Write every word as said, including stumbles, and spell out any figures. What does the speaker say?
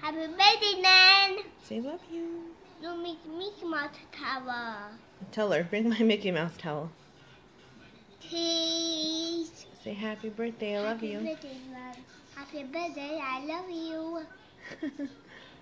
Happy birthday, Nan. Say love you. You make Mickey Mouse towel. Tell her, bring my Mickey Mouse towel. Please. Say happy birthday, I love Happy you. Birthday, Mom. Happy birthday, I love you.